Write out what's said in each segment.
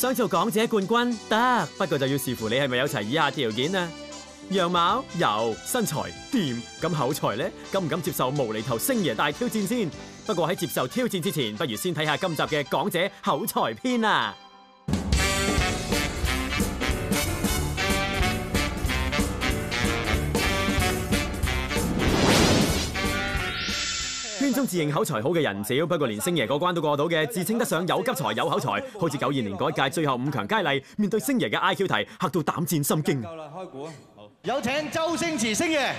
想做港姐冠軍得，不過就要視乎你係咪有齊以下條件啊。樣貌有，身材掂，咁口才呢？敢唔敢接受無厘頭星爺大挑戰先？不過喺接受挑戰之前，不如先睇下今集嘅港姐口才篇啊！圈中自認口才好嘅人唔少，不過連星爺嗰關都過到嘅，自稱得上有急才有口才，好似92年嗰一屆最後5強佳麗，面對星爺嘅 IQ 題，嚇到膽戰心驚。 夠啦，開估啊！好， 有請周星馳星爺。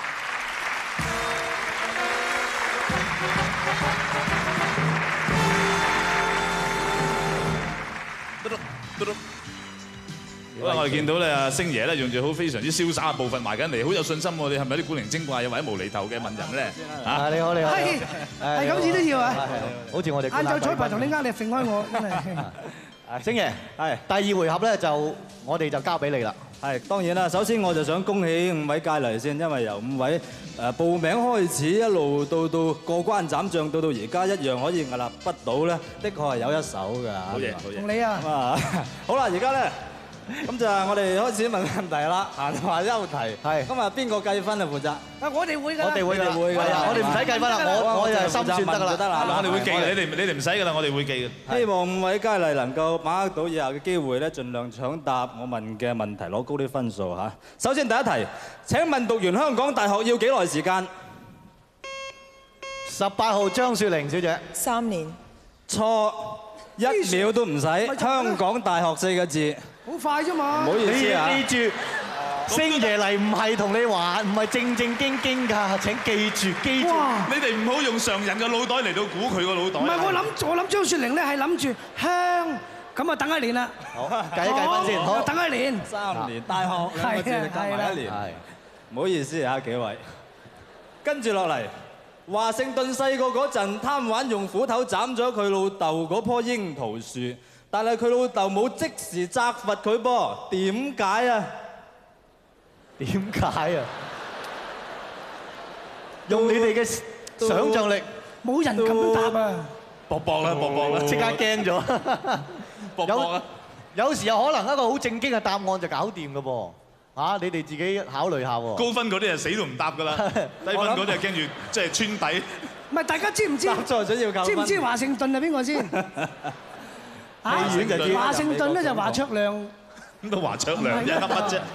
好啦，我哋見到咧阿星爺咧用住好非常之瀟灑嘅步伐埋緊嚟，好有信心喎！你係咪有啲古靈精怪又或者無厘頭嘅問人咧？ 啊，你好，你好。 係咁子都要啊！ 好似我哋晏晝彩排同你呃你揈開我，真係。 星爺，係第二回合咧，就我哋就交俾你啦。 係當然啦，首先我就想恭喜5位佳麗先，因為由5位報名開始一路到過關斬將，到而家一樣可以屹立不倒咧，的確係有一手㗎。 好嘢，好嘢。 同你啊！ 好啦，而家咧。咁就我哋開始問問題啦，閒話休題。係。今日邊個計分啊？負責？ 啊，我哋會㗎。 我哋會㗎。係啊，我哋唔使計分啦，我就心算得啦。 我哋會記嘅，你哋唔使㗎啦，我哋會記嘅。 希望5位佳麗能夠把握到以下嘅機會咧，盡量搶答我問嘅問題，攞高啲分數嚇。首先第一題，請問讀完香港大學要幾耐時間 ？18號張雪玲小姐。 3年。 錯，1秒都唔使。香港大學4個字。 好快啫嘛！ 唔好意思啊！ 你記住，星爺嚟唔係同你玩，唔係正正經經㗎。請記住，記住。 你哋唔好用常人嘅腦袋嚟到估佢個腦袋。 唔係，我諗張雪玲咧係諗住香，咁啊等一年啦。 好，計一計分先。好， 等一年。 3年大學2個字加埋1年。係。唔好意思啊，幾位。跟住落嚟，華盛頓細個嗰陣貪玩，用斧頭斬咗佢老豆嗰棵櫻桃樹。但係佢老豆冇即時責罰佢噃，點解啊？ 點解啊？用你哋嘅想像力， 冇人咁答啊！ 搏搏啦，搏搏啦！ 即刻驚咗。 搏搏啊！ 有時有可能一個好正經嘅答案就搞掂㗎噃。嚇，你哋自己考慮下喎。 高分嗰啲係死都唔答㗎啦，低分嗰啲係驚住即係穿底。 唔係，大家知唔知？知唔知華盛頓係邊個先？ 戲院就知。 華盛頓咧就華卓亮。 咁都華卓亮一粒乜啫？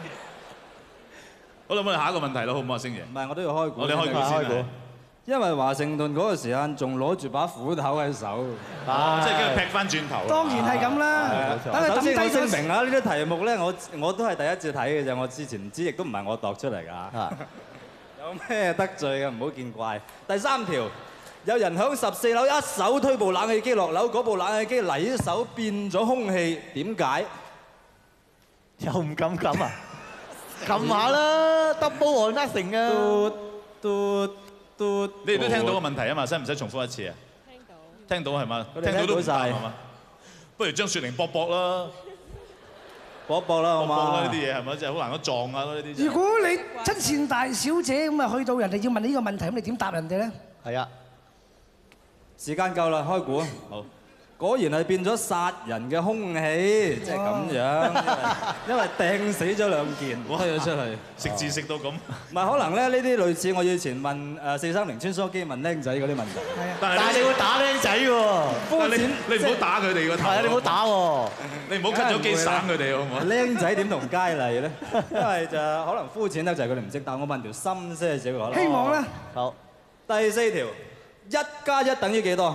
好啦，咁我哋下一個問題啦，好唔好啊，星爺？ 唔係，我都要開估。 我哋開估先。 因為華盛頓嗰個時間仲攞住把斧頭喺手， 即係跟住劈翻轉頭。 當然係咁啦。 首先我聲明啊，呢啲題目咧，我都係第一次睇嘅啫，我之前唔知，亦都唔係我度出嚟㗎。有咩得罪嘅唔好見怪。第3條。有人響14樓一手推部冷氣機落樓，嗰部冷氣機嚟手變咗空氣，點解？ 又唔敢撳啊？撳下啦 ，double or nothing 啊！ 你哋都聽到個問題啊嘛，使唔使重複一次啊？聽到係嘛？聽到都唔答係嘛？不如張雪玲搏搏啦， 搏搏啦，好嘛？ 搏啦呢啲嘢係咪？真係好難得撞啊呢啲。 如果你親善大小姐咁啊，去到人哋要問呢個問題，咁你點答人哋咧？ 係啊。 時間夠啦，開估。好，果然係變咗殺人嘅兇器，即係咁樣。因為掟死咗2件，推咗出去， 食字食到咁。 唔係可能咧，呢啲類似我以前問430穿梭機問僆仔嗰啲問題。 係啊。 但係你會打僆仔喎。 你唔好打佢哋個頭。 係啊，你唔好打喎。 你唔好 cut 咗機省佢哋好唔好？ 僆仔點同佳麗咧？因為就可能膚淺得就係佢哋唔識答。我問條深些少可能。 希望啦。 好。 第4條。1+1等於幾多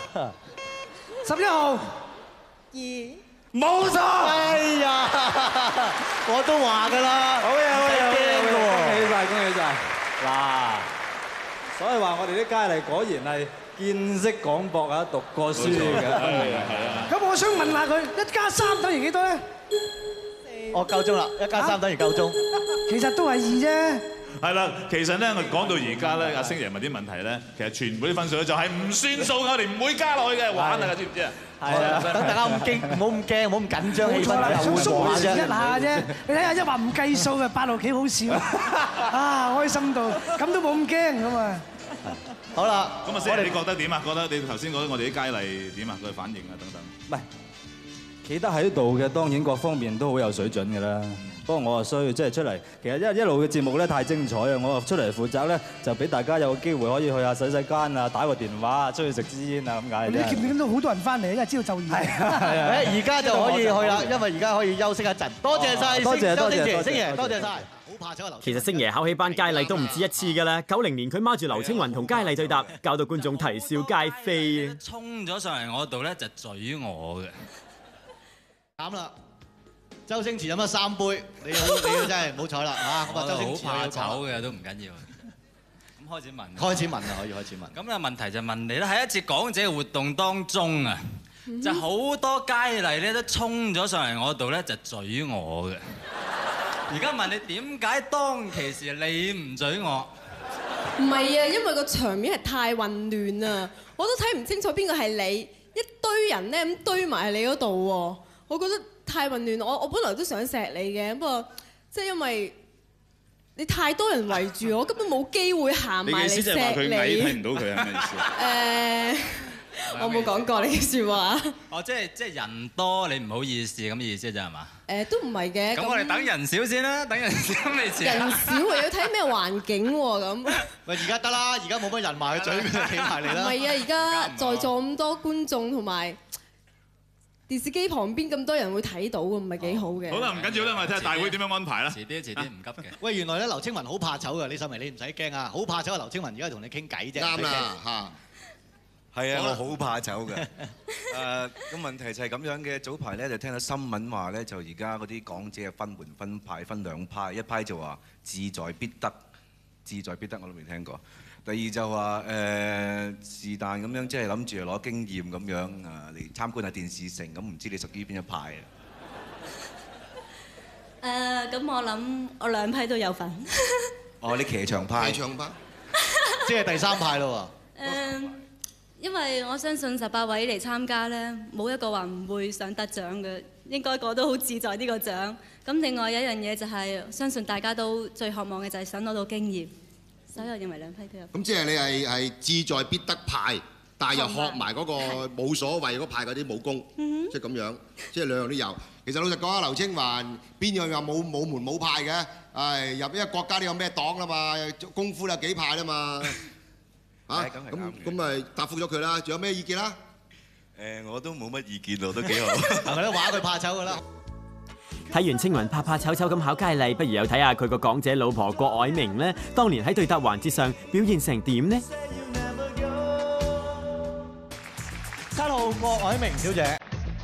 ？11號。 2。 冇錯。 哎呀，我都話㗎啦。 好嘢，好嘢， 驚㗎喎。 恭喜晒。嗱，所以話我哋啲佳麗果然係見識廣博啊，讀過書嘅。係啊。 咁我想問下佢，1+3等於幾多咧？ 我夠鐘啦，1+3等於夠鐘。 其實都係2啫。 係啦，其實咧，我講到而家咧，阿星爺問啲問題咧，其實全部啲分數咧就係唔算數嘅，我哋唔會加落去嘅，玩啊，知唔知啊？ 係啊，等大家唔好咁驚，唔好咁緊張氣氛， 想鬆緩一下啫。你睇下一話唔計數嘅8號幾好笑，啊開心到，咁都冇咁驚咁啊！ 好啦， 咁啊，星爺你覺得點啊？覺得你頭先講我哋啲佳麗點啊？佢反應啊等等。 唔係， 企得喺度嘅，當然各方面都好有水準嘅啦。不過我啊需要即係出嚟，其實一路嘅節目咧太精彩啊！我啊出嚟負責咧，就俾大家有個機會可以去下洗間啊，打個電話啊，出去食支煙啊咁解。 你見唔見到好多人翻嚟？因為知道就業。 係而家就可以去啦，因為而家可以休息一陣。多謝晒， 多謝星爺，多謝晒。好怕醜啊！ 其實星爺考起班佳麗都唔止一次㗎啦。90年佢孖住劉青雲同佳麗對答，搞到觀眾啼笑皆非啊！ 衝咗上嚟我度咧就嘴我嘅。 啱啦，周星馳飲咗3杯，你真係唔好彩啦嚇！咁啊，周星馳好怕醜嘅都唔緊要。咁開始問。 開始問啦，可以開始問。 咁啊問題就問你啦，喺一次港姐嘅活動當中啊，就好多佳麗咧都衝咗上嚟我度咧就嘴我嘅。而家問你點解當其時你唔嘴我？ 唔係啊，因為個場面係太混亂啊，我都睇唔清楚邊個係你，一堆人咧咁堆埋喺你嗰度喎，我覺得太混亂。我本來都想錫你嘅，不過即係因為你太多人圍住我，根本冇機會行埋嚟錫你。 你嘅意思就係話佢矮睇唔到佢係咩意思？ 我冇講過呢句説話。 哦，即係人多你唔好意思咁嘅意思啫係嘛？ 都唔係嘅。 咁我哋等人少先啦，等人少未遲。 人少啊，要睇咩環境喎咁。 喂，而家得啦，而家冇乜人埋佢嘴，企埋嚟啦。 唔係啊，而家在座咁多觀眾同埋電視機旁邊咁多人會睇到嘅，唔係幾好嘅。 好啦，唔緊要啦，我哋睇下大會點樣安排啦。 遲啲唔急嘅。 喂，原來咧劉青雲好怕醜嘅，李秀薇你唔使驚啊，好怕醜嘅劉青雲而家同你傾偈啫。 啱啦嚇。係啊，我好怕醜嘅。個問題就係咁樣嘅，早排咧就聽到新聞話咧，就而家嗰啲港姐分門分派，分2派，一派就話志在必得，志在必得我都未聽過。第二就話是但咁樣，即係諗住攞經驗咁樣嚟參觀下電視城，咁唔知你屬於邊一派啊？ 咁我諗我2批都有份。 哦，你騎牆派。 騎牆派。 即係第3派咯喎。因為我相信18位嚟參加咧，冇一個話唔會想得獎嘅，應該個都好志在呢個獎。咁另外有一樣嘢就係，相信大家都最渴望嘅就係想攞到經驗，所以我認為2批都有。 咁即係你係志在必得派，但係又學埋嗰個冇所謂嗰派嗰啲武功，即係咁樣，即係2樣都有。其實老實講啊，劉青雲邊樣又冇門冇派嘅？入一個國家都有咩黨啦嘛，功夫有幾派啦嘛。咁咪答覆咗佢啦，仲有咩意見啦？我都冇乜意見咯，都幾好。係咪咧？話佢怕醜㗎啦。 睇完青雲怕醜醜咁考佳麗，不如又睇下佢個港姐老婆郭藹明呢，當年喺對答環節上表現成點呢 ？7號郭藹明小姐。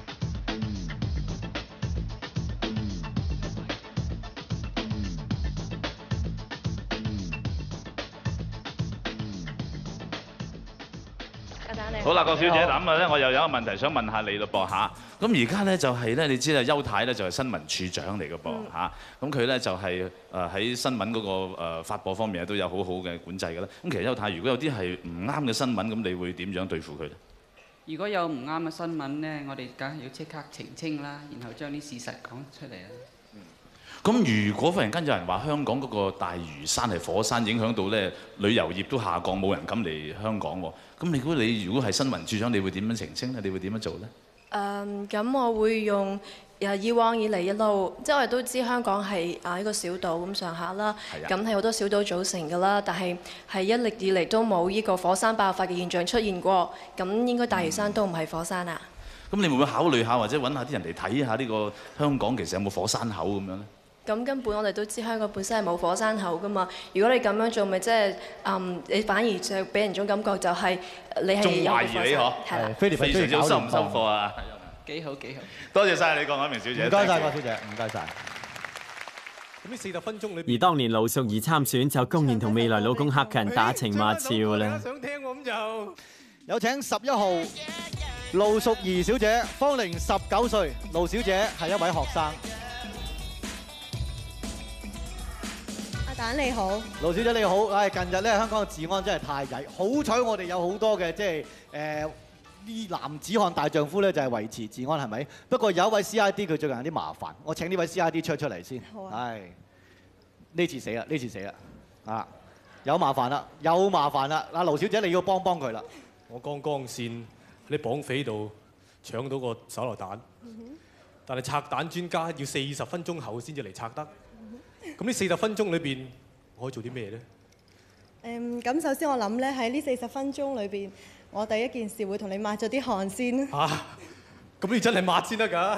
好啦，郭小姐，咁啊咧，我又有一個問題想問下你咯噃嚇。咁而家咧就係咧，你知啦，邱太咧就係新聞處長嚟嘅噃嚇。咁佢咧就係喺新聞嗰個發播方面都有好好嘅管制嘅啦。咁其實邱太，如果有啲係唔啱嘅新聞，咁你會點樣對付佢咧？ 如果有唔啱嘅新聞咧，我哋梗係要即刻澄清啦，然後將啲事實講出嚟啦。 咁如果忽然間有人話香港嗰個大嶼山係火山，影響到咧旅遊業都下降，冇人敢嚟香港喎。咁你如果係新聞處長，你會點樣澄清咧？你會點樣做咧？ 咁我會用以往以嚟一路，即係我哋都知香港係一個小島咁上下啦，咁係好多小島組成㗎啦，但係一歷以嚟都冇呢個火山爆發嘅現象出現過，咁應該大嶼山都唔係火山啊。 咁你會唔會考慮下，或者揾下啲人嚟睇下呢個香港其實有冇火山口咁樣咧？ 咁根本我哋都知香港本身係冇火山口㗎嘛。如果你咁樣做，咪即係你反而就俾人種感覺就係你係有個火山。仲懷疑你嗬？係啦。非常之收唔收貨啊？ 幾好幾好。 多謝晒你，郭藹明小姐。 唔該晒，郭小姐，唔該晒。 咁呢40分鐘裏， 而當年盧淑儀參選就公然同未來老公克勤打情罵俏啦。 想聽我咁就有請11號盧淑儀小姐，芳齡19歲，盧小姐係一位學生。 你好， 盧小姐你好。近日咧香港嘅治安真係太曳，好彩我哋有好多嘅即係啲男子漢大丈夫咧就係維持治安係咪？不過有一位 CID 佢最近有啲麻煩，我請呢位 CID 出嚟先。好啊。呢次死啦，呢次死啦。有麻煩啦，有麻煩啦。盧小姐你要幫佢啦。 我剛剛先喺綁匪度搶到個手榴彈， 但係拆彈專家要40分鐘後先至嚟拆得。咁呢40分鐘裏邊，我可以做啲咩咧？ 咁首先我諗咧喺呢40分鐘裏邊，我第一件事會同你抹咗啲汗先。 嚇！咁你真係抹先得㗎。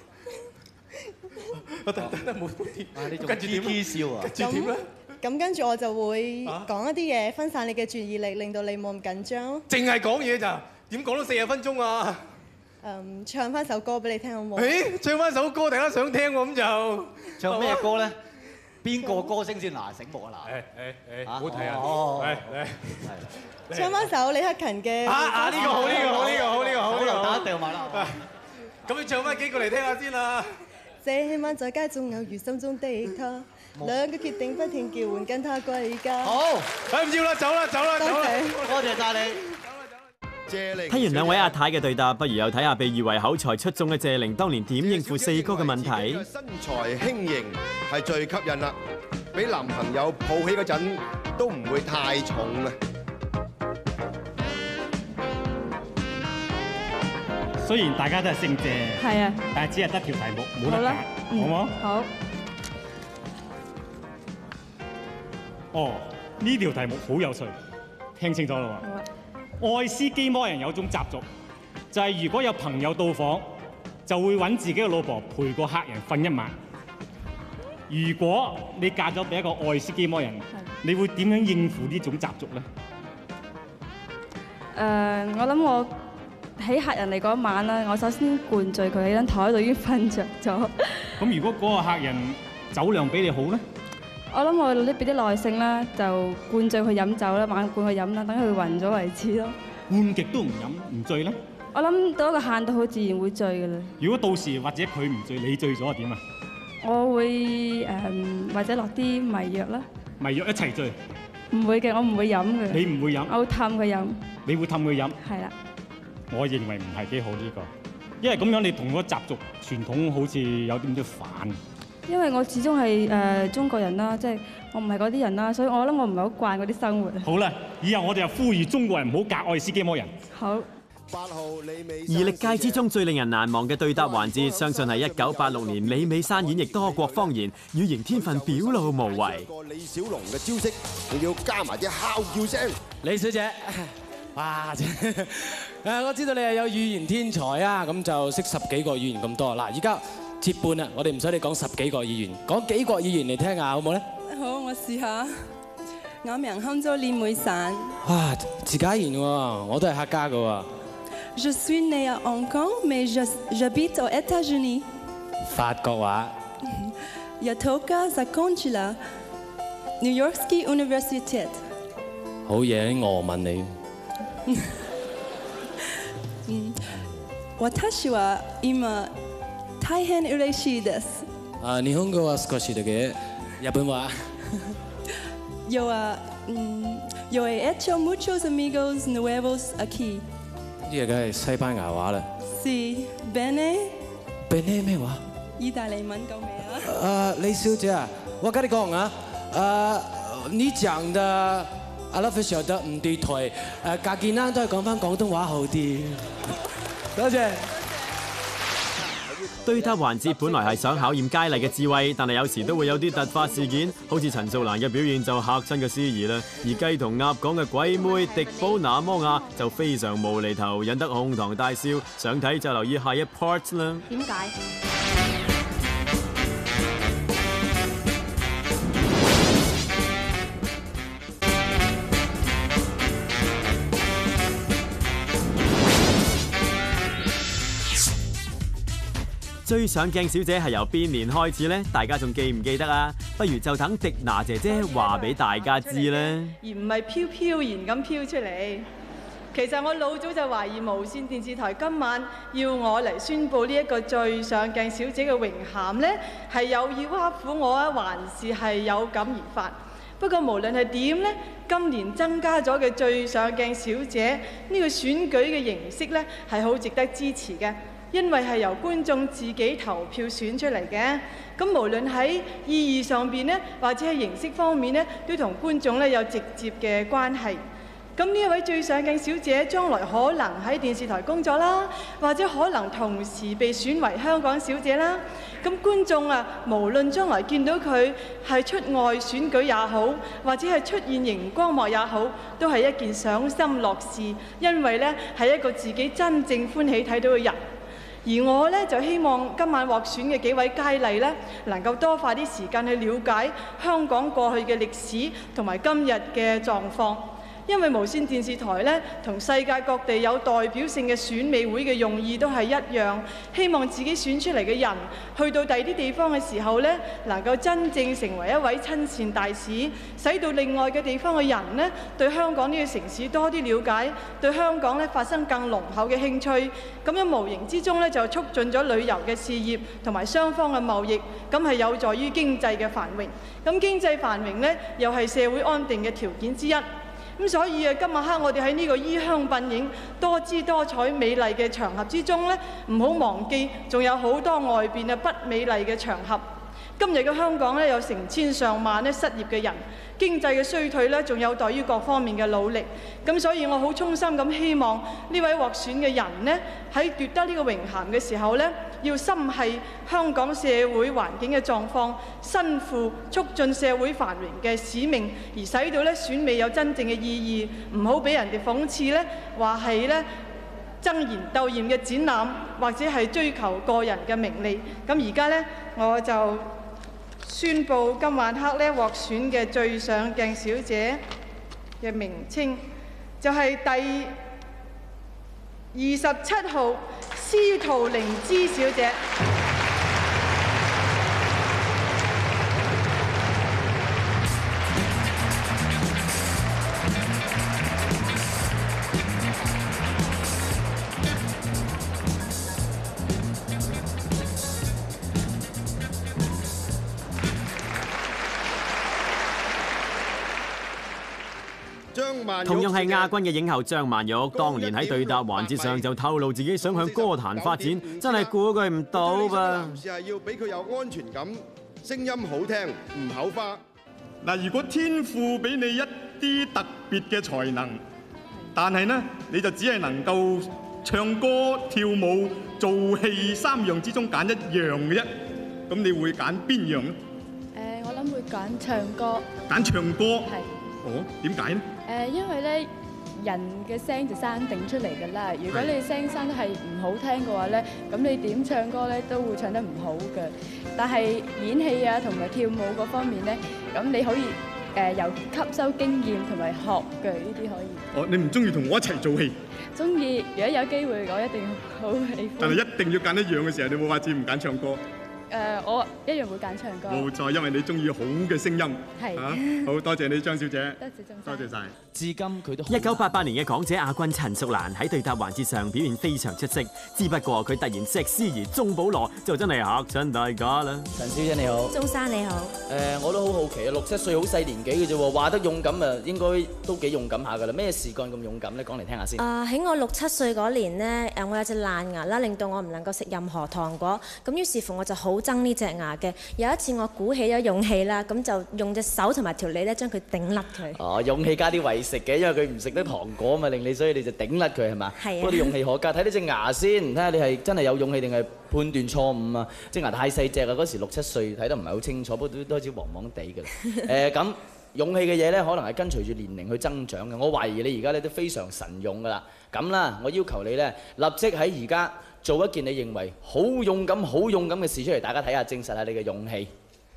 我等冇啲，跟住點笑啊？跟住點咧？ 咁跟住我就會講一啲嘢，分散你嘅注意力，令到你冇咁緊張。 淨係講嘢咋？點講到40分鐘啊？ 唱翻首歌俾你聽好冇？ 誒，唱翻首歌，大家想聽喎，咁就唱咩歌咧？邊個歌星先嗱？醒目啊嗱！ 唔好睇啊！係唱翻首李克勤嘅。 呢個好，呢個好，呢個好，呢個好， 好流打掉埋啦！ 咁你唱翻幾個嚟聽下先啦。 這晚在街中偶遇心中的他，兩個決定不聽叫喚跟他歸家。 好， 唔要啦，走啦，走啦，走啦！ 多謝晒你。 睇完兩位阿太嘅對答，不如又睇下被譽為口才出眾嘅謝玲當年點應付四哥嘅問題。 身材輕盈係最吸引啦，俾男朋友抱起嗰陣都唔會太重啊。 雖然大家都係姓謝， 係啊， 但係只係得條題目，冇得揀，好冇？ 好。 哦，呢條題目好有趣，聽清楚啦喎。愛斯基摩人有種習俗，就係如果有朋友到訪，就會揾自己嘅老婆陪個客人瞓一晚。如果你嫁咗俾一個愛斯基摩人，你會點樣應付呢種習俗咧？ 我諗我喺客人嚟嗰晚啦，我首先灌醉佢喺張台度已經瞓着咗。 咁如果嗰個客人酒量比你好咧？ 我諗我俾啲耐性啦，就灌醉佢飲酒啦，猛灌佢飲啦，等佢暈咗為止咯。 灌極都唔飲唔醉咧？ 我諗到一個限度，好自然會醉噶啦。 如果到時或者佢唔醉，你醉咗係點啊？ 我會或者落啲迷藥啦。 迷藥一齊醉？ 唔會嘅，我唔會飲嘅。 你唔會飲？ 我會氹佢飲。 你會氹佢飲？ 係啦。 我認為唔係幾好呢個，因為咁樣你同嗰習俗傳統好似有啲反。 因為我始終係中國人啦，即係我唔係嗰啲人啦，所以我諗我唔係好慣嗰啲生活。 好啦，以後我哋就呼籲中國人唔好嫁愛斯基摩人。 好。 而歷屆之中最令人難忘嘅對答環節，相信係1986年李美珊演繹多國方言，語言天分表露無遺。 個李小龍嘅招式，仲要加埋啲哮叫聲。 李小姐，哇！我知道你係有語言天才啊，咁就識10幾個語言咁多。嗱，而家接半啦，我哋唔使你講10幾個語言，講幾個語言嚟聽下，好冇咧？ 好，我試下。我名喊咗李美珊。 哇，自家言喎，我都係客家嘅喎。 Je suis née à Hong Kong, mais j'habite aux États-Unis. 法國話。 Я только закончила Нью-Йоркский университет. 好嘢，我問你。 私は今大変嬉しいです。 日本語は少しだけ。日本話。 Yo he hecho muchos amigos nuevos aquí。 呢個梗係西班牙話啦。 Sí, bene。 bene 咩話？ 意大利文夠未啊？ 李小姐啊，我跟你講啊，你講的阿拉非常得唔對台，隔見啦都係講翻廣東話好啲。多謝。 對答環節本來係想考驗佳麗嘅智慧，但係有時都會有啲突發事件，好似陳素蘭嘅表現就嚇親個司儀啦。而雞同鴨講嘅鬼妹迪寶那摩亞就非常無厘頭，引得哄堂大笑。想睇就留意下一 part 啦。 點解？ 追上鏡小姐係由邊年開始呢？大家仲記唔記得啊？不如就等迪娜姐姐話俾大家知啦。 而唔係飄飄然咁飄出嚟。其實我老早就懷疑無線電視台今晚要我嚟宣佈呢一個最上鏡小姐嘅榮銜呢，係有意挖苦我啊，還是係有感而發？不過無論係點呢，今年增加咗嘅最上鏡小姐呢個選舉嘅形式呢，係好值得支持嘅。因為係由觀眾自己投票選出嚟嘅，咁無論喺意義上邊呢，或者係形式方面呢，都同觀眾呢有直接嘅關係。 咁呢一位最上鏡小姐將來可能喺電視台工作啦，或者可能同時被選為香港小姐啦。咁觀眾啊，無論將來見到佢係出外選舉也好，或者係出現熒光幕也好，都係一件賞心樂事，因為呢係一個自己真正歡喜睇到嘅人。而我呢，就希望今晚獲選嘅幾位佳麗呢，能夠多花啲時間去了解香港過去嘅歷史同埋今日嘅狀況。因為無線電視台呢，同世界各地有代表性嘅選美會嘅用意都係一樣，希望自己選出嚟嘅人去到第二啲地方嘅時候呢，能夠真正成為一位親善大使，使到另外嘅地方嘅人呢，對香港呢個城市多啲了解，對香港呢發生更濃厚嘅興趣，咁樣無形之中呢，就促進咗旅遊嘅事業同埋雙方嘅貿易，咁係有助於經濟嘅繁榮。咁經濟繁榮呢，又係社會安定嘅條件之一。咁所以啊，今晚黑我哋喺呢個衣香鬢影、多姿多彩、美麗嘅場合之中呢，唔好忘記，仲有好多外邊嘅不美麗嘅場合。今日嘅香港呢，有成千上萬呢失業嘅人，經濟嘅衰退呢，仲有待於各方面嘅努力。咁所以我好衷心咁希望呢位獲選嘅人呢，喺奪得呢個榮銜嘅時候呢，要心繫香港社會環境嘅狀況，身負促進社會繁榮嘅使命，而使到呢選美有真正嘅意義，唔好俾人哋諷刺呢話係呢爭妍鬥豔嘅展覽，或者係追求個人嘅名利。咁而家呢，我就宣布今晚黑呢獲選嘅最上鏡小姐嘅名稱，就係第27號司徒靈芝小姐。 同樣係亞軍嘅影后張曼玉，當年喺對答環節上就透露自己想向歌壇發展，真係估佢唔到噃。 男士係要俾佢有安全感，聲音好聽，唔口花。 嗱，如果天賦俾你一啲特別嘅才能，但係呢，你就只係能夠唱歌、跳舞、做戲3樣之中揀一樣嘅啫，咁你會揀邊樣呢？ 我諗會揀唱歌。 揀唱歌？ 係。 哦，點解呢？ 因為咧人嘅聲就生定出嚟㗎啦。如果你聲生得係唔好聽嘅話咧，咁你點唱歌咧都會唱得唔好嘅。但係演戲啊同埋跳舞嗰方面咧，咁你可以由吸收經驗同埋學嘅呢啲可以。 哦，你唔中意同我一齊做戲？ 中意，如果有機會，我一定好喜歡。 但係一定要揀一樣嘅時候，你冇法子唔揀唱歌。 我一樣會揀唱歌。 冇錯，因為你中意好嘅聲音。係。好多謝你張小姐。多謝晒。 至今佢都 1988年嘅港姐亞軍陳淑蘭喺對答環節上表現非常出色，只不過佢突然石思怡、鐘保羅就真係嚇親大家啦。 陳小姐你好。 鐘生你好。 我都好好奇啊，6、7歲好細年紀嘅啫喎，話得勇敢啊，應該都幾勇敢下㗎啦。咩事幹咁勇敢咧？講嚟聽下先。 喺我6、7歲嗰年呢，我有隻爛牙啦，令到我唔能夠食任何糖果。咁於是乎我就好憎呢隻牙嘅。有一次我鼓起咗勇氣啦，咁就用隻手同埋條脷咧將佢頂甩佢。 哦，勇氣加啲為食嘅，因為佢唔食得糖果嘛，令你所以你就頂甩佢係嘛？係啊。不過你勇氣可嘉，睇呢隻牙先，睇下你係真係有勇氣定係判斷錯誤啊！隻牙太細隻啊，嗰時6、7歲睇得唔係好清楚，不過都開始黃黃地㗎啦。咁勇氣嘅嘢咧，可能係跟隨住年齡去增長嘅。我懷疑你而家咧都非常神勇㗎啦。咁啦，我要求你咧立即喺而家做一件你認為好勇敢嘅事出嚟，大家睇下，證實下你嘅勇氣。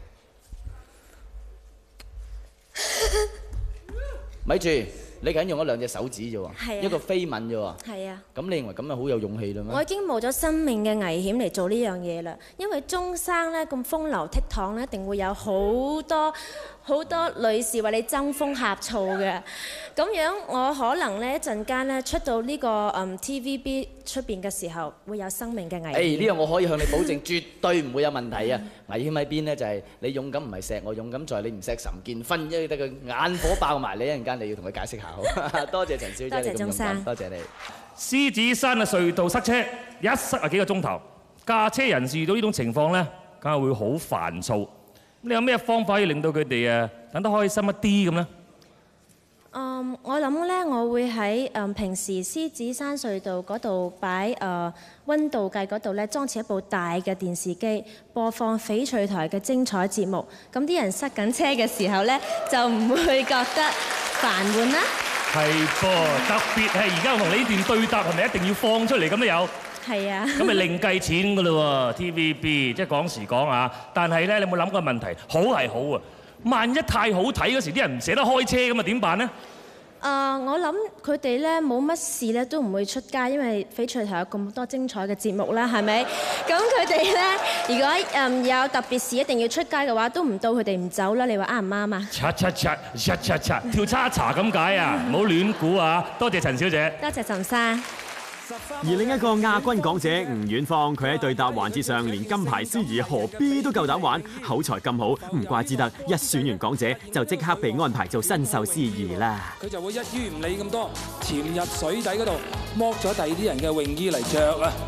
咪住，你僅用咗2隻手指啫喎，一個飛吻啫喎。 係啊。 咁你認為咁係好有勇氣啦咩？ 我已經冒咗生命嘅危險嚟做呢樣嘢啦，因為鐘生咧咁風流倜儻咧，一定會有好多女士為你爭風呷醋嘅。咁樣我可能咧一陣間咧出到呢個TVB 出邊嘅時候，會有生命嘅危險。 呢樣我可以向你保證，絕對唔會有問題啊！危險喺邊呢？就係你勇敢唔係錫我，勇敢在你唔錫岑建勳，因為得佢眼火爆埋你，一陣間你要同佢解釋下好。多謝陳小姐，你咁勇敢，多謝你。 獅子山嘅隧道塞車，一塞啊幾個鐘頭，駕車人士遇到呢種情況咧，梗係會好煩躁。咁你有咩方法可以令到佢哋等得開心一啲咁咧？ 我諗咧，我會喺平時獅子山隧道嗰度擺溫度計嗰度咧，裝設一部大嘅電視機，播放翡翠台嘅精彩節目。咁啲人塞緊車嘅時候咧，就唔會覺得煩悶啦。 係噃，特別係而家我同你呢段對答係咪一定要放出嚟咁都有？ 係啊。 咁咪另計錢㗎咯喎 ，TVB 即係講時講啊。但係咧，你有冇諗過問題？好係好啊，萬一太好睇嗰時，啲人唔捨得開車咁啊，點辦呢？ 我諗佢哋咧冇乜事咧都唔會出街，因為翡翠台有咁多精彩嘅節目啦，係咪？咁佢哋咧，如果有特別事一定要出街嘅話，都唔到佢哋唔走啦。你話啱唔啱啊？ 擦跳叉茶咁解啊！唔好亂估啊！多謝陳小姐。 多謝陳生。 而另一個亞軍港姐吳婉芳，佢喺對答環節上連金牌司儀何必都夠膽玩，口才咁好，唔怪之得一選完港姐就即刻被安排做新秀司儀啦。 佢就會一於唔理咁多，潛入水底嗰度剝咗第二啲人嘅泳衣嚟着啊！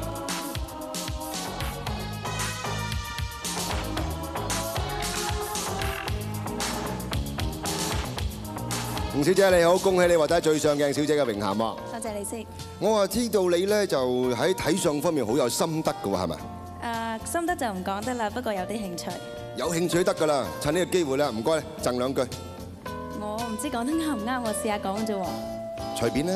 吳小姐你好，恭喜你獲得最上鏡小姐嘅榮銜喎！ 多謝你先。 我話知道你咧就喺睇相方面好有心得嘅喎，係咪？ 心得就唔講得啦，不過有啲興趣。 有興趣得㗎啦，趁呢個機會啦，唔該，贈兩句。 我唔知講得啱唔啱，我試下講啫喎。 隨便啦。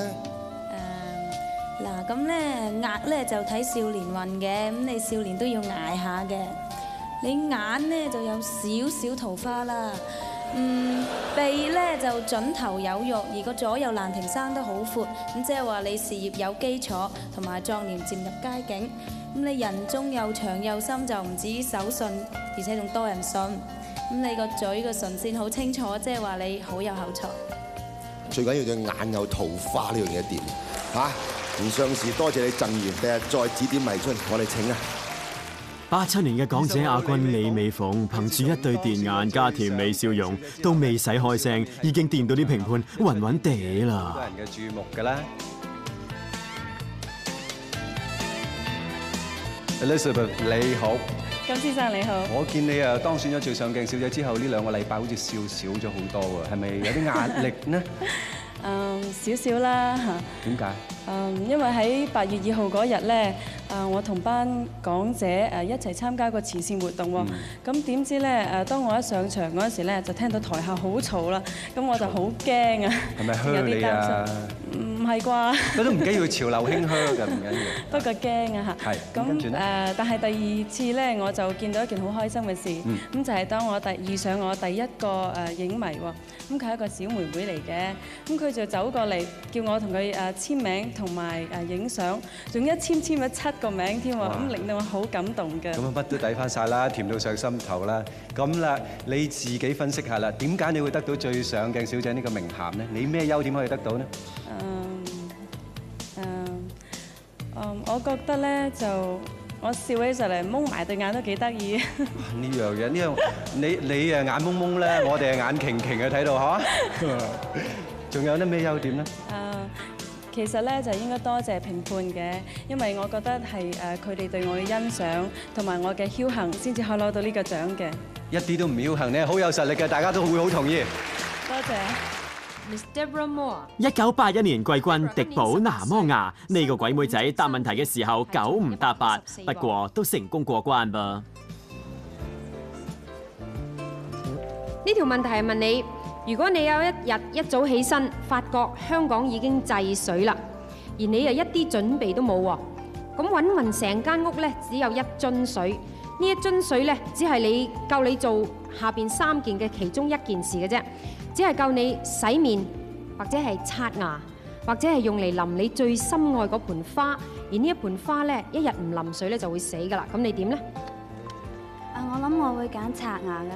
嗱，咁咧額咧就睇少年運嘅，咁你少年都要捱下嘅。你眼咧就有少少桃花啦。鼻咧就準頭有肉，而個左右蘭亭生得好闊，咁即係話你事業有基礎，同埋壯年漸入佳境。咁你人中又長又深，就唔止手信，而且仲多人信。咁你個嘴個唇線好清楚，即係話你好有口才。 最緊要對眼有桃花呢樣嘢掂嚇。唔上士多謝你贈言，第日再指點迷津，我哋請啊！ 87年嘅港姐亞軍李美鳳，憑住一對電眼加甜美笑容，都未使開聲，已經掂到啲評判暈暈地啦。 好多人嘅注目㗎啦。Elizabeth 你好， 金先生你好。 我見你啊當選咗最上鏡小姐之後，呢2個禮拜好似笑少咗好多喎，係咪有啲壓力呢？ 少少啦嚇。 點解？ 因為喺8月2號嗰日咧，我同班港姐一齊參加個慈善活動喎。咁點知咧當我一上場嗰陣時咧，就聽到台下好嘈啦，咁我就好驚啊！ 係咪噓你啊？ 唔係啩？ 佢都唔緊要，潮流興噓㗎，唔緊要。 不過驚啊嚇。係。咁但係第2次咧，我就見到一件好開心嘅事。咁就係當我遇上我第一個影迷喎。咁佢係一個小妹妹嚟嘅。咁佢就走過嚟叫我同佢簽名。同埋影相，仲一簽咗7個名添喎，咁令到我好感動嘅。咁啊乜都抵翻晒啦，甜到上心頭啦。咁啦，你自己分析下啦，點解你會得到最上鏡小姐呢個名銜呢？你咩優點可以得到呢？我覺得咧就我笑起上嚟蒙埋對眼都幾得意。 呢樣嘢，你眼蒙蒙咧，我哋眼瓊瓊嘅睇到嚇。仲有啲咩優點呢？ 其實咧就應該多謝評判嘅，因為我覺得係佢哋對我嘅欣賞同埋我嘅僥倖，先至可以攞到呢個獎嘅。 一啲都唔僥倖，你係好有實力嘅，大家都會好同意。 多謝。Miss Deborah Moore。 1981年季軍迪寶拿摩亞，呢個鬼妹仔答問題嘅時候9唔搭8，不過都成功過關噃。 呢條問題係問你。如果你有一日一早起身，發覺香港已經制水啦，而你又一啲準備都冇喎，咁揾勻成間屋呢，只有1樽水，呢1樽水呢，只係夠你做下邊3件嘅其中1件事嘅啫，只係夠你洗面，或者係刷牙，或者係用嚟淋你最心愛嗰盆花，而呢一盆花呢，一日唔淋水呢就會死㗎啦，咁你點呢？ 我諗我會揀刷牙㗎。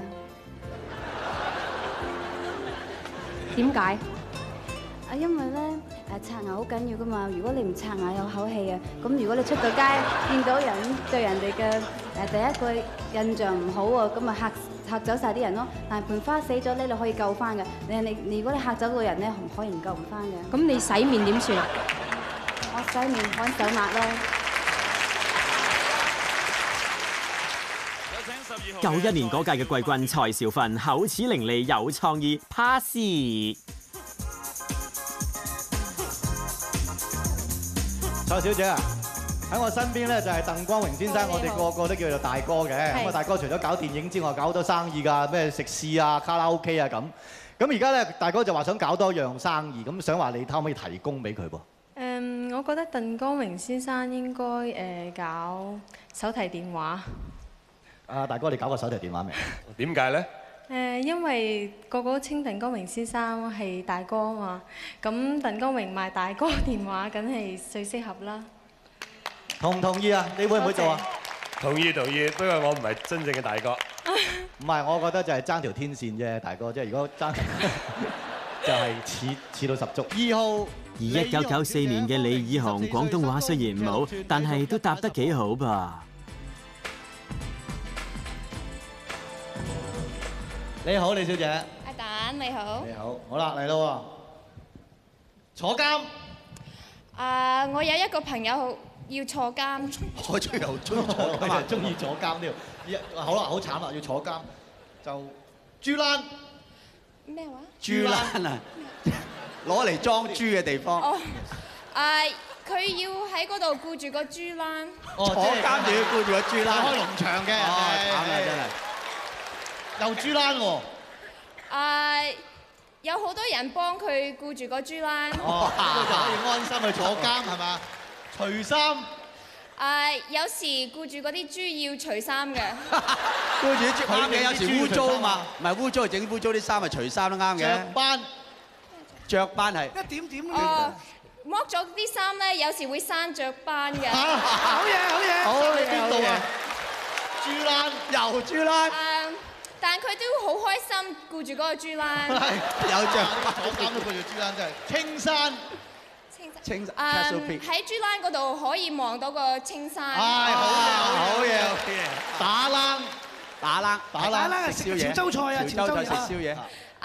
點解？ 因為咧刷牙好緊要噶嘛，如果你唔刷牙有口氣啊，咁如果你出到街見到人對人哋嘅第一個印象唔好喎，咁咪嚇走晒啲人咯。但係盆花死咗咧，你可以救翻嘅。如果你嚇走個人咧，可以唔救唔翻嘅。 咁你洗面點算啊？ 我洗面揾手抹咯。 91年嗰屆嘅季軍蔡少芬口齒伶俐有創意，pass。 蔡小姐啊，喺我身邊咧就係鄧光榮先生，我哋個個都叫做大哥嘅。咁啊，大哥除咗搞電影之外，搞好多生意㗎，咩食肆啊、卡拉 OK 啊咁。咁而家咧，大哥就話想搞多樣生意，咁想話你可唔可以提供俾佢噃？ 我覺得鄧光榮先生應該搞手提電話。 大哥，你搞個手提電話未？ 點解咧？ 因為個個都稱鄧光榮先生係大哥啊嘛，咁鄧光榮賣大哥電話，梗係最適合啦。 同唔同意啊？你會唔會做啊？ 同意，不過我唔係真正嘅大哥。 唔係，我覺得就係爭條天線啫，大哥。即係如果爭，就係似到十足。2號。 而1994年嘅李以雄廣東話雖然唔好，但係都答得幾好噃。 你好，李小姐。 阿蛋，你好。 你好，好啦，嚟咯喎。坐監。 我有一個朋友要坐監。 我最又中意坐監，中意坐監呢度。好啦，好慘啦，要坐監。就豬欄。 咩話？ 豬欄啊！攞嚟裝豬嘅地方。 哦。佢要喺嗰度顧住個豬欄。 坐監就要顧住個豬欄。 開農場嘅。 慘啦真係。 又豬欄喎！ 有好多人幫佢顧住個豬欄。 哦，咁就可以安心去坐監係嘛？除衫。 有時顧住嗰啲豬要除衫嘅。 顧住啲豬啱嘅，有時污糟啊嘛，唔係污糟，整污糟啲衫咪除衫都啱嘅。雀斑係。 一點點嘅。剝咗啲衫咧，有時會生雀斑嘅。 好嘢！好，你邊度啊？豬欄，又豬欄。 但佢都好開心顧住嗰個豬欄。 有隻坐監都顧住豬欄，真係青山。 喺豬欄嗰度可以望到個青山。 好嘢！打冷食宵夜。 潮州菜啊！ 潮州菜食宵夜。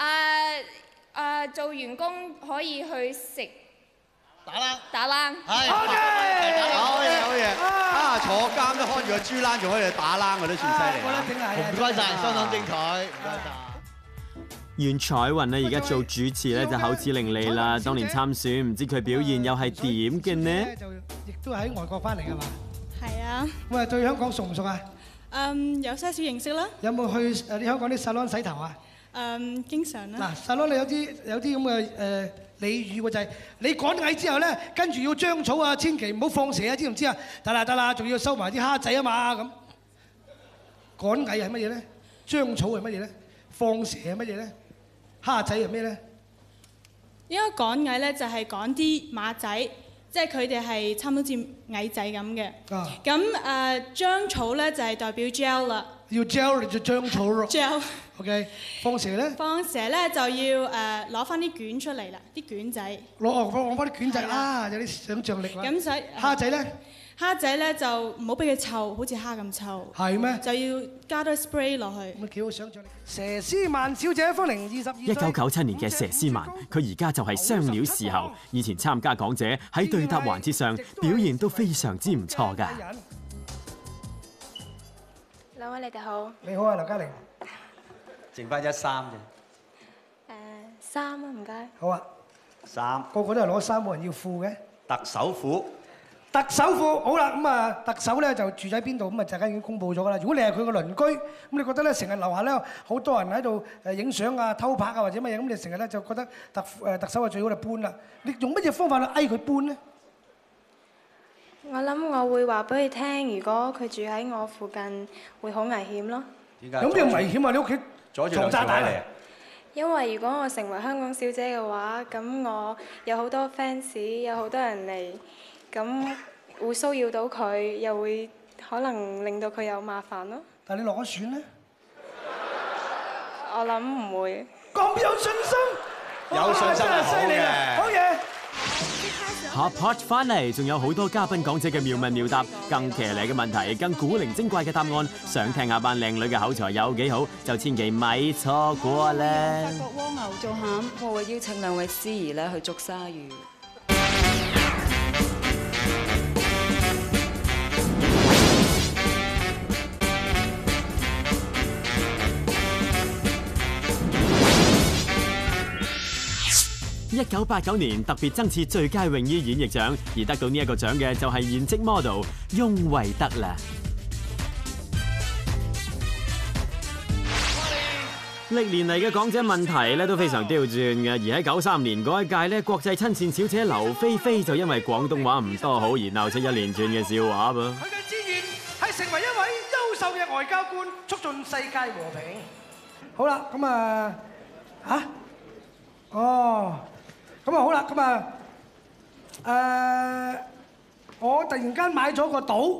做員工可以去食。 打冷。 好嘢！坐監都看住個豬欄，仲可以打冷，我都算犀利。 唔該晒，相當精彩，唔該晒。 袁彩雲咧而家做主持咧就口齒伶俐啦，當年參選唔知佢表現又係點嘅呢？ 就亦都喺外國翻嚟㗎嘛？ 係啊。 咁啊，對香港熟唔熟啊？ 有些少認識啦。 有冇去啲香港啲 salon 洗頭啊？ 經常啦。 嗱，salon 你有啲咁嘅俚語喎，就係你趕蟻之後咧，跟住要將草啊，千祈唔好放蛇啊，知唔知啊？得啦，仲要收埋啲蝦仔啊嘛咁。趕蟻係乜嘢咧？將草係乜嘢咧？放蛇係乜嘢咧？蝦仔係咩咧？ 應該趕蟻咧就係趕啲馬仔，即係佢哋係差唔多似蟻仔咁嘅。咁將草咧就係代表 gel 啦。 要 gel 你就將草咯。 gel。 OK。放蛇咧？ 放蛇咧就要攞翻啲卷出嚟啦，啲卷仔。 攞翻啲卷仔啊！有啲想像力啦。 咁所以蝦仔咧？ 蝦仔咧就唔好俾佢臭，好似蝦咁臭。 係咩？ 就要加多 spray 落去。 咁幾好想像力。佘詩曼小姐，芳齡22歲。 1997年嘅佘詩曼，佢而家就係雙料時候。以前參加港姐喺對答環節上表現都非常之唔錯㗎。 兩位你哋好。 你好啊，劉嘉玲。 剩翻1、3啫。 衫啊，唔該。 好啊。 衫。 個個都係攞衫，冇人要褲嘅。 特首褲。 特首褲好啦，咁啊特首咧就住喺邊度？咁啊大家已經公佈咗㗎啦。如果你係佢個鄰居，咁你覺得咧成日樓下咧好多人喺度影相啊、偷拍啊或者乜嘢，咁你成日咧就覺得特首係最好就搬啦。你用乜嘢方法去嗌佢搬咧？ 我諗我會話俾佢聽，如果佢住喺我附近，會好危險咯。 點解？ 有咩危險啊？你屋企藏炸彈嚟？ 因為如果我成為香港小姐嘅話，咁我有好多 fans， 有好多人嚟。咁會騷擾到佢，又會可能令到佢有麻煩咯。 但係你落咗選咧？ 我諗唔會。 咁有信心？ 有信心係好嘅。 好嘢！ 下 part 翻嚟，仲有好多嘉賓港姐嘅妙問妙答，更騎呢嘅問題，更古靈精怪嘅答案，想聽下班靚女嘅口才有幾好，就千祈咪錯過咧。 法國蝸牛做餡，我會邀請兩位司儀咧去捉鯊魚。 1989年特別增設最佳泳衣演繹獎，而得到呢一個獎嘅就係現職 model 翁惠德啦。歷年嚟嘅港姐問題咧都非常刁鑽嘅，而喺93年嗰一屆咧，國際親善小姐劉菲菲就因為廣東話唔多好而鬧出一連串嘅笑話噃。 佢嘅志願係成為一位優秀嘅外交官，促進世界和平。好啦，咁啊嚇，哦，咁啊好啦，咁啊我突然間買咗個島，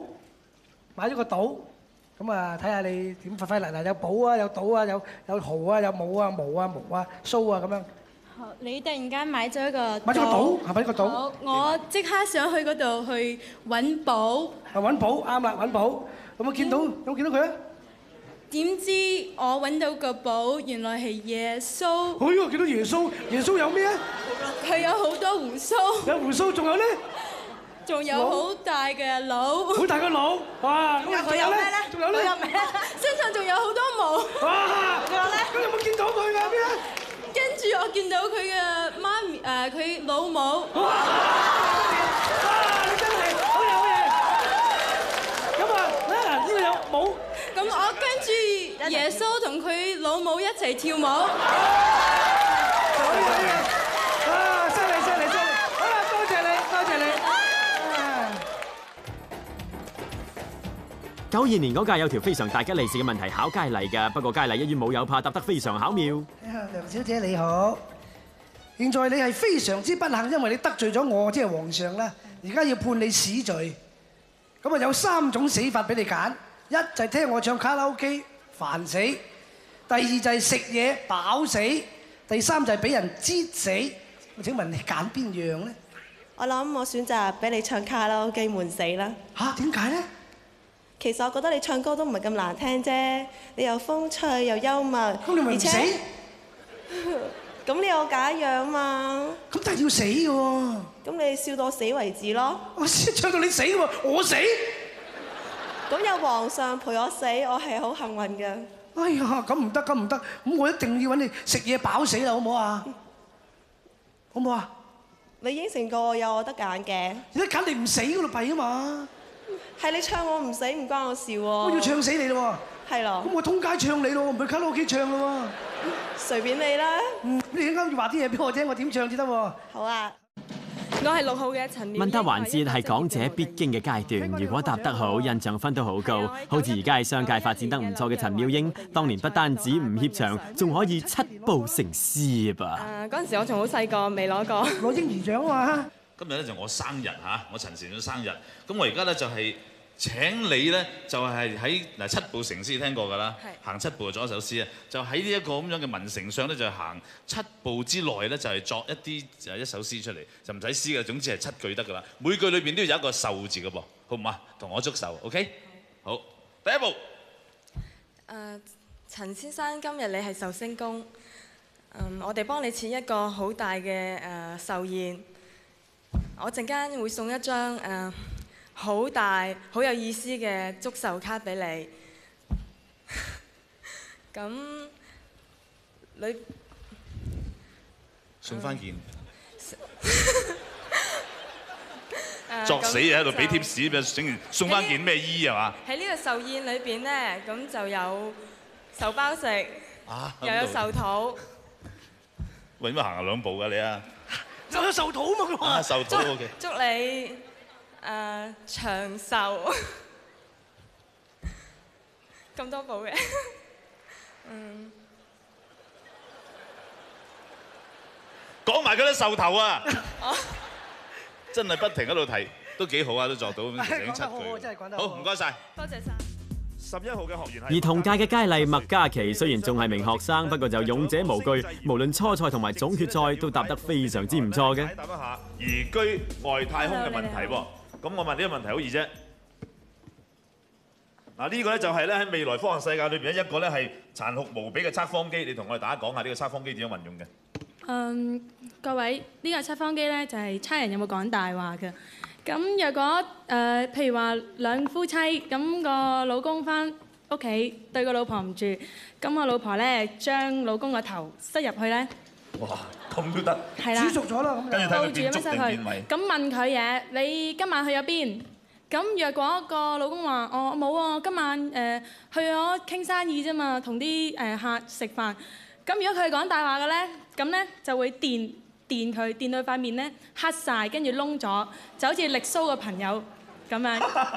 咁啊，睇下你點發揮嚟嗱，有寶啊，有島啊，有蠔啊，有冇啊，毛啊，毛啊，鬚啊咁樣。 好，你突然間買咗一個買咗個島，係咪呢個島？ 好，我即刻想去嗰度去揾寶。 係揾寶，啱啦，揾寶。有冇見到？有冇見到佢啊？ 點知我揾到個寶，原來係耶穌。 哎呀，見到耶穌，耶穌有咩啊？ 佢有好多胡鬚。 有胡鬚，仲有咧？ 仲有好大嘅腦， 好大個腦，哇！咁仲有咩咧？仲有咧？ 身上仲有好多毛。 哇！ 仲有咧？ 咁有冇見到佢㗎？邊啊？ 跟住我見到佢嘅媽咪，佢老母。 哇！你真係好嘢！咁啊，呢度有冇？ 咁我跟住耶穌同佢老母一齊跳舞。 好嘢！啊，犀利！好啦，多謝你。 92年嗰屆有條非常大吉利是嘅問題考佳麗㗎，不過佳麗一於冇有怕，答得非常巧妙。 梁小姐你好，現在你係非常之不幸，因為你得罪咗我，即係皇上啦。而家要判你死罪，咁啊有3種死法俾你揀，一就係聽我唱卡拉 OK 煩死，第二就係食嘢飽死，第三就係俾人擠死。請問你揀邊樣咧？ 我諗我選擇俾你唱卡拉 OK 悶死啦。 嚇，點解咧？ 其實我覺得你唱歌都唔係咁難聽啫，你又風趣又幽默， 咁你咪唔死？ 咁你有假樣嘛？ 咁但係要死嘅喎。 咁你笑到我死為止咯。 我先唱到你死喎，我死？ 咁有皇上陪我死，我係好幸運嘅。 哎呀，咁唔得，咁我一定要揾你食嘢飽死啦，好唔好啊？好唔好啊？ 你應承過我有我得揀嘅。 你得揀你唔死嗰度弊啊嘛。 係你唱我唔死，唔關我事喎。 我要唱死你咯喎。係咯。咁我通街唱你咯，唔去卡拉 OK 唱咯喎。 隨便你啦。 你啱要話啲嘢俾我聽，我點唱至得喎？ 好啊。 我係6號嘅陳妙英。 問答環節係港姐必經嘅階段，如果答得好，印象分都好高。好似而家喺商界發展得唔錯嘅陳妙英，當年不單止唔怯場，仲可以7步成詩噃。 嗰陣時我仲好細個，未攞過。 攞嬰兒獎啊嘛。 今日咧就我生日嚇，我陳善嘅生日。咁我而家咧就係請你咧，就係喺7步成詩聽過㗎啦，行7步就作一首詩啊。就喺呢一個咁樣嘅文成上咧，就行7步之內咧，就係作一首詩出嚟，就唔使詩嘅，總之係7句得㗎啦。每句裏邊都要有一個壽字嘅噃，好唔好啊？同我祝壽 ，OK？ 好，第一步。 陳先生，今日你係壽星公，我哋幫你設一個好大嘅壽宴。我陣間會送一張好大、好有意思嘅祝壽卡俾你。咁你送翻件作死嘢喺度俾貼士，整送翻件咩衣係嘛？ 喺呢個壽宴裏邊呢，咁就有壽包食，又有壽桃。 喂，點解行2步㗎你啊？ 就有壽桃嘛啊，壽桃 OK。 祝你長壽。咁多步嘅。 講埋嗰啲壽頭啊！真係不停喺度提，都幾好啊，都作到咁整7句。 真係講得好，唔該晒。 多謝晒。 11號嘅學員而同屆嘅佳麗麥嘉琪雖然仲係名學生，不過就勇者無懼，無論初賽同埋總決賽都答得非常之唔錯嘅。 解答一下移居外太空嘅問題喎。咁我問呢個問題好易啫。嗱，呢個咧就係咧喺未來科學世界裏邊一個咧係殘酷無比嘅測謊機，你同我哋大家講下呢個測謊機點樣運用嘅？ 各位，呢個測謊機咧就係測人有冇講大話嘅。咁若果譬如話兩夫妻，咁個老公翻屋企對個老婆唔住，咁個老婆咧將老公個頭塞入去咧， 哇，咁都得？ 係啦， 煮熟咗啦，咁跟住睇佢變粥定變佢米。 咁問佢嘢，你今晚去咗邊？咁若果個老公話：我冇啊，今晚去咗傾生意啫嘛，同啲客食飯。咁如果佢係講大話嘅咧，咁咧就會電佢，電到塊面咧黑晒，跟住燶咗，就好似力蘇嘅朋友咁樣。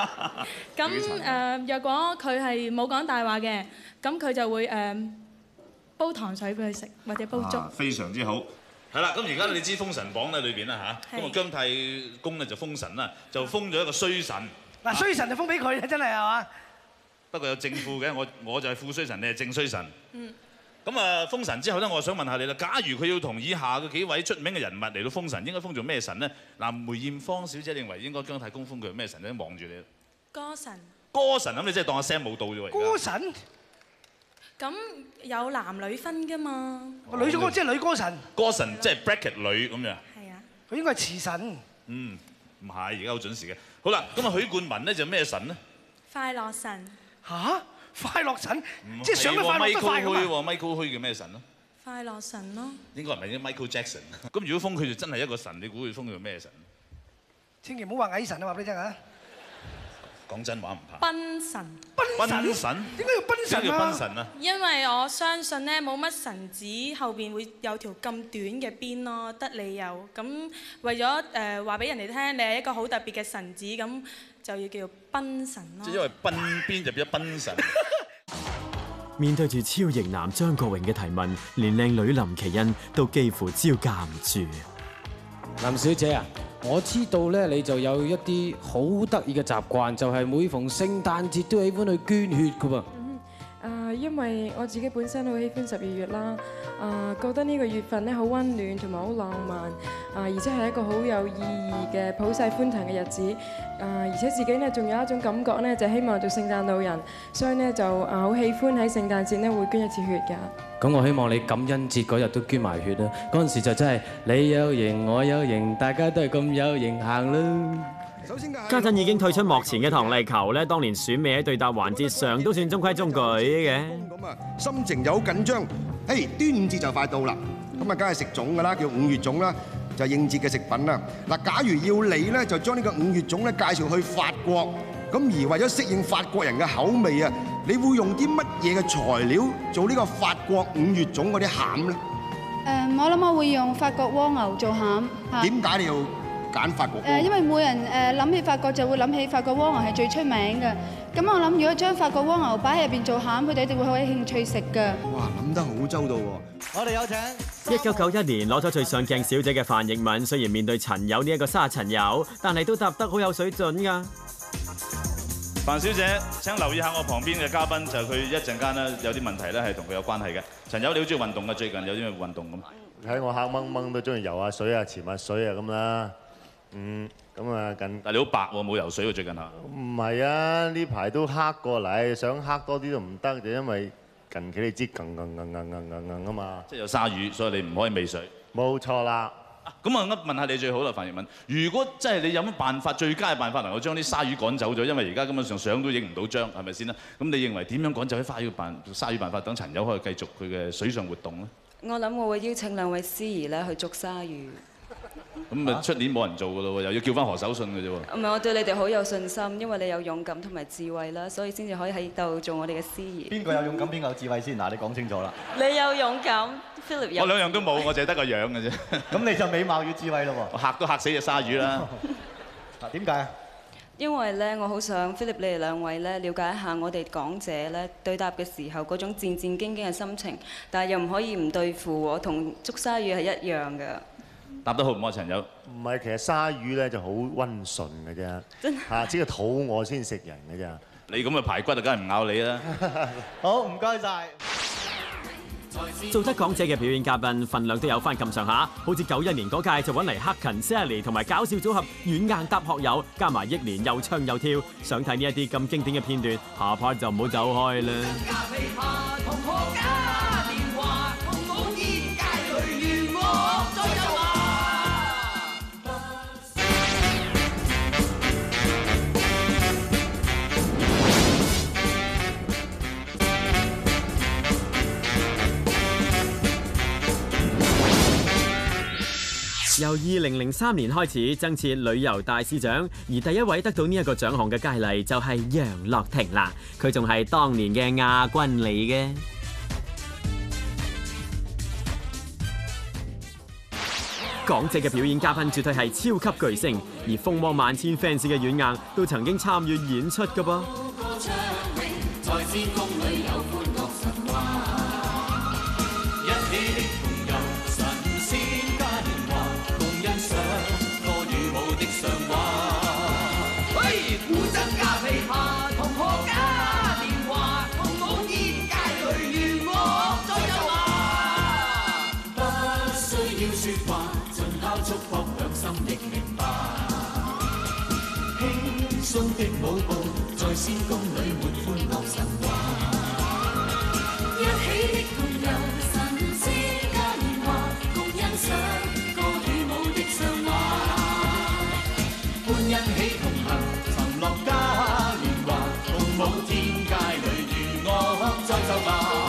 咁若果佢係冇講大話嘅，咁佢就會煲糖水俾佢食，或者煲粥。 非常之好。係啦，咁而家你知《封神榜》咧裏邊啦嚇，咁啊姜太公咧就封神啦，就封咗一個衰神。 嗱，衰神就封俾佢啦，真係係嘛？ 不過有正副嘅，我就係副衰神，你係正衰神。咁啊，封神之後咧，我想問下你啦，假如佢要同以下嘅幾位出名嘅人物嚟到封神，應該封做咩神咧？嗱，梅艷芳小姐認為應該姜太公封佢咩神咧？望住你。 歌神。 歌神咁你真係當阿 Sam 冇到啫喎。 歌神。 咁有男女分㗎嘛？ 女歌即係女歌神。 歌神即係 bracket 女咁樣。 係啊。 佢應該係詞神。 唔係，而家好準時嘅。好啦，咁啊許冠文咧就咩神咧？ 快樂神。 嚇？快樂神？即係想得快樂得快㗎嘛 Michael 虛叫咩神咯？ 快樂神咯。 應該唔係 Michael Jackson。咁如果封佢就真係一個神，你估佢封佢咩神？ 千祈唔好話蟻神啊！話俾你聽啊！ 講真話唔怕。 賓神。 賓神？ 點解要賓神啊？ 點解叫賓神啊？ 因為我相信咧，冇乜神子後邊會有條咁短嘅邊咯，得你有。咁為咗話俾人哋聽，你係一個好特別嘅神子，咁就要叫做賓神咯。 即係因為賓邊就變咗賓神。 面對住超型男張國榮嘅提問，連靚女林奇恩都幾乎招架唔住。 林小姐啊，我知道咧，你就有一啲好得意嘅習慣，就係每逢聖誕節都喜歡去捐血㗎噃。 因為我自己本身好喜歡12月啦，覺得呢個月份咧好溫暖同埋好浪漫，而且係一個好有意義嘅普世歡騰嘅日子，而且自己咧仲有一種感覺咧，就希望做聖誕老人，所以咧就好喜歡喺聖誕節咧會捐一次血㗎。 咁我希望你感恩節嗰日都捐埋血啦，嗰陣時就真係你有型我有型，大家都係咁有型行啦。 家陣已經退出幕前嘅唐麗球咧，當年選美喺對答環節上都算中規中矩嘅。 咁啊，心情又好緊張。嘿，端午節就快到啦，咁啊，梗係食粽㗎啦，叫五月粽啦，就係應節嘅食品啦。嗱，假如要你咧，就將呢個五月粽咧介紹去法國，咁而為咗適應法國人嘅口味啊，你會用啲乜嘢嘅材料做呢個法國五月粽嗰啲餡咧？ 我諗我會用法國蝸牛做餡。 點解你要揀法國？ 因為每人諗起法國就會諗起法國蝸牛係最出名嘅。咁我諗如果將法國蝸牛擺喺入邊做餡，佢哋一定會好有興趣食㗎。 哇，諗得好周到喎！ 我哋有請 1991年攞咗最上鏡小姐嘅范逸敏，雖然面對陳友呢一個沙塵友，但係都答得好有水準㗎。 范小姐，請留意下我旁邊嘅嘉賓，就佢一陣間咧有啲問題咧係同佢有關係嘅。陳友，你好中意運動㗎？最近有啲咩運動咁？ 睇我黑掹掹都中意游下水啊、潛下水啊咁啦。咁啊近， 但係你好白喎，冇游水喎最近嚇。 唔係啊，呢排都黑過嚟，想黑多啲都唔得，就因為近期你知硬啊嘛。 即係有鯊魚，所以你唔可以未水。 冇錯啦。 咁啊，問下你最好啦，范逸敏。如果真係你有乜辦法，最佳嘅辦法能夠將啲鯊魚趕走咗，因為而家根本上相都影唔到張，係咪先啦？咁你認為點樣趕走啲鯊魚辦法，等陳友可以繼續佢嘅水上活動咧？ 我諗我會邀請兩位司儀咧去捉鯊魚。 咁啊，出年冇人做㗎咯喎，又要叫翻何守信嘅啫喎。 唔係，我對你哋好有信心，因為你有勇敢同埋智慧啦，所以先至可以喺度做我哋嘅司儀。 邊個有勇敢，邊個有智慧先？嗱，你講清楚啦。 你有勇敢 ，Philip 有。 我兩樣都冇，我淨係得個樣嘅啫。 咁你就美貌與智慧咯喎。 我嚇都嚇死隻鯊魚啦。 嗱，點解啊？ 因為咧，我好想 Philip 你哋兩位咧了解一下我哋講者咧對答嘅時候嗰種戰戰兢兢嘅心情，但係又唔可以唔對付我，同捉鯊魚係一樣嘅。 答得好唔好，陳友？ 唔係，其實鯊魚咧就好溫順嘅啫，嚇，只係肚餓先食人嘅啫。 你咁嘅排骨就梗係唔咬你啦。 好，唔該晒。 做得港姐嘅表演嘉賓，份量都有翻咁上下。好似91年嗰屆就揾嚟黑勤 Sally 同埋搞笑組合軟硬搭學友，加埋憶蓮又唱又跳。想睇呢一啲咁經典嘅片段，下 part 就唔好走開啦。 由2003年開始增設旅遊大使獎，而第一位得到呢一個獎項嘅佳麗就係楊樂婷啦。佢仲係當年嘅亞軍嚟嘅。港姐嘅表演嘉賓絕對係超級巨星，而風魔萬千 fans 嘅軟硬都曾經參與演出㗎噃。 輕鬆的舞步，在仙宮裏滿歡樂神話。一起的同遊，神仙嘉年華，共欣賞歌與舞的上畫。歡一起同行，尋樂嘉年華，共舞天界裏娛樂再奏吧。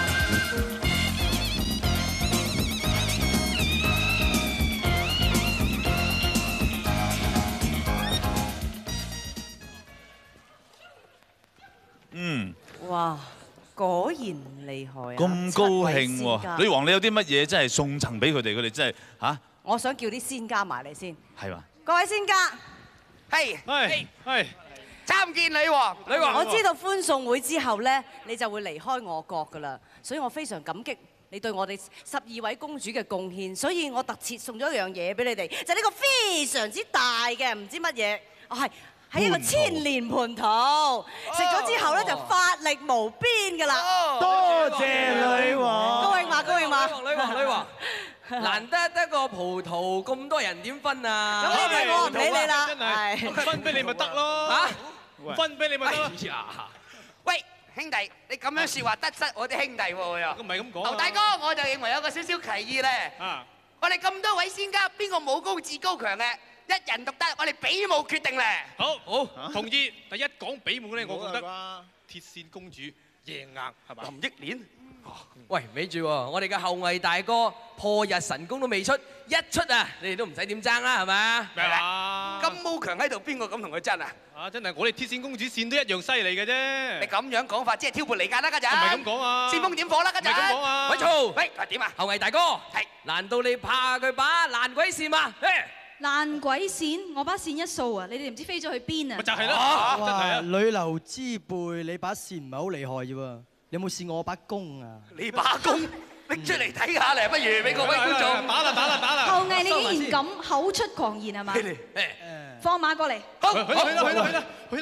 哇！果然厲害啊！ 咁高興喎，女王你有啲乜嘢真係送贈俾佢哋？佢哋真係嚇。 我想叫啲仙家埋嚟先。 係嘛？ 各位仙家， 係參見女王。女王， 我知道歡送會之後咧，你就會離開我國噶啦，所以我非常感激你對我哋12位公主嘅貢獻，所以我特設送咗一樣嘢俾你哋，就係呢個非常之大嘅唔知乜嘢，係一個千年蟠桃，食咗之後咧就法力無邊㗎啦！ 多謝女王， 高興嘛，高興嘛！ 女王，難得得個葡萄咁多人點分啊？ 咁呢啲我唔理你啦， 真係分俾你咪得咯嚇，分俾你咪得咯。喂，兄弟，你咁樣説話得失我啲兄弟喎又。唔係咁講。劉大哥，我就認為有個少少歧義咧。我哋咁多位仙家，邊個武功至高強嘅？一人獨得，我哋比武決定咧。 好，同意。第一講比武咧，我覺得鐵線公主贏硬係嘛？ 林憶蓮。 喂，咪住喎！我哋嘅後羿大哥破日神功都未出，一出啊，你哋都唔使點爭啦，係咪啊？ 咩話？金毛強喺度，邊個敢同佢爭啊？ 啊，真係我哋鐵線公主線都一樣犀利嘅啫。 你咁樣講法，即係挑撥離間啦，家陣。 唔係咁講啊！ 煽風點火啦，家陣。 唔係咁講啊！ 喂，嘈！ 喂，點啊？ 後羿大哥，係，難道你怕佢把爛鬼線嘛？ 爛鬼線，我把線一掃啊！你哋唔知飛咗去邊啊？ 咪就係咯，真係啊！ 女流之輩，你把線唔係好厲害啫喎，你有冇試過我把弓啊？ 你把弓拎出嚟睇下嚟，不如俾各位觀眾打啦！ 後羿，你竟然咁口出狂言係嘛？放馬過嚟！ 好， 去啦！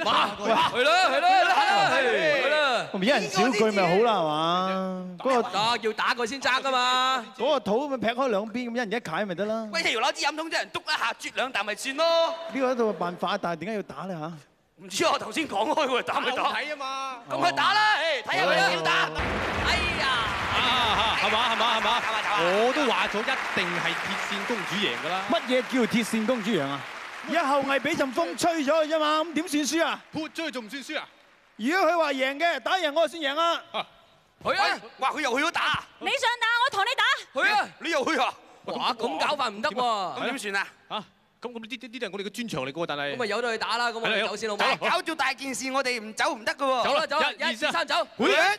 我咪一人少句咪好啦係嘛？嗰個要打佢先爭㗎嘛！ 嗰個肚咪劈開兩邊咁，一人一解咪得啦。 喂，條攞支飲筒啲人篤一下，啜兩啖咪算咯。 呢個一套辦法，但係點解要打咧嚇？ 唔知我頭先講開喎，打咪打。 睇啊嘛！ 咁咪打啦，睇下佢啦，點打？哎呀！ 係嘛？我都話咗一定係鐵線公主贏㗎啦。 乜嘢叫鐵線公主贏啊？而家後羿俾陣風吹咗佢啫嘛，咁點算輸啊？ 潑咗佢仲唔算輸啊？ 如果佢話贏嘅，打贏我先贏啊！ 去啊！哇，佢又去咗打。 你想打，我同你打。 去啊！你又去啊？ 哇，咁搞法唔得喎。 咁點算啊？ 咁呢啲係我哋嘅專長嚟㗎，但係。 咁咪由得佢打啦，咁我哋走先好冇？ 搞咗大件事，我哋唔走唔得㗎喎。 走啦，1、2、3，走！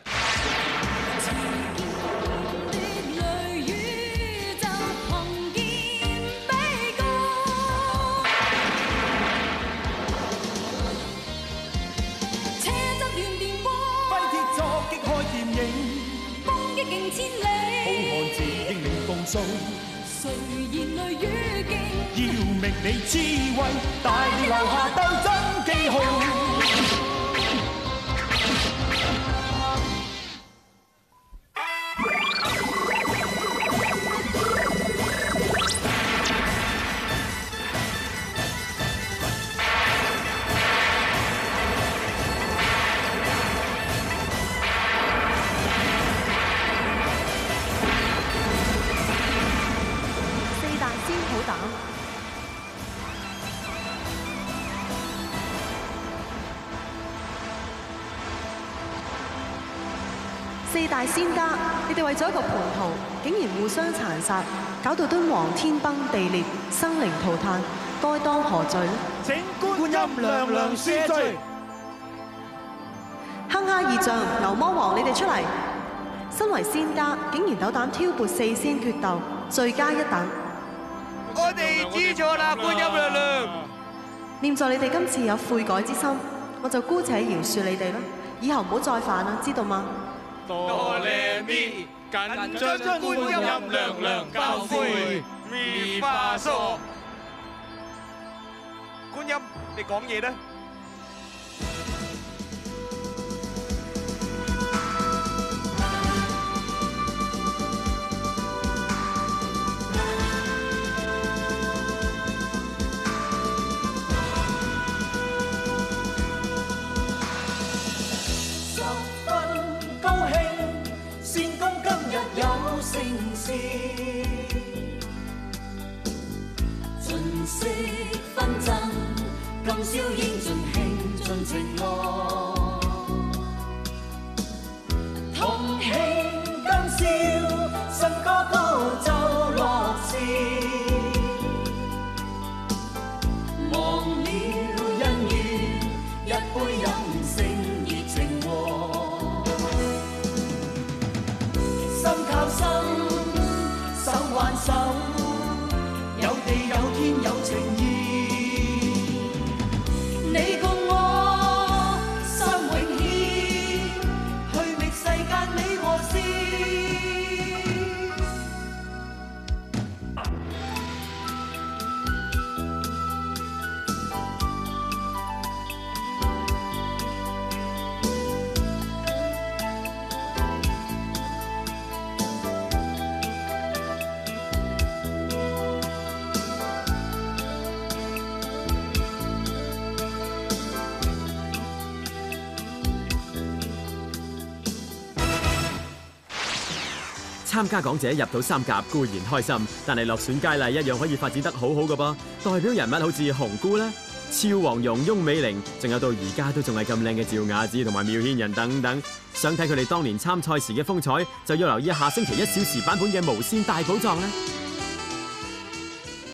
誰言淚與勁？要明你智慧，大地留下鬥爭記號。 4大仙家，你哋為咗一個蟠桃，竟然互相殘殺，搞到敦煌天崩地裂，生靈塗炭，該當何罪呢？ 請觀音娘娘恕罪。 哼哈二將、牛魔王，你哋出嚟！身為仙家，竟然斗膽挑撥4仙決鬥，罪加一等。 我哋知錯啦，觀音娘娘。 念在你哋今次有悔改之心，我就姑且饒恕你哋啦，以後唔好再犯啦，知道嗎？ 哆唻咪，謹遵觀音娘娘教誨，咪花嗦。觀音，你講嘢啦。 盡息紛爭，今宵應盡興盡情樂，同慶今宵，笙歌高奏樂事，忘了恩怨，一杯飲勝熱情和，心靠心，手挽手。有地有天有情義，你共我心永牽，去覓世間美和事。 參加港姐入到3甲固然開心，但係落選佳麗一樣可以發展得好好嘅噃。代表人物好似紅姑啦、俏黃蓉、翁美玲，仲有到而家都仲係咁靚嘅趙雅芝同埋苗獻仁等等。想睇佢哋當年參賽時嘅風采，就要留意下星期1小時版本嘅無線大寶藏啦。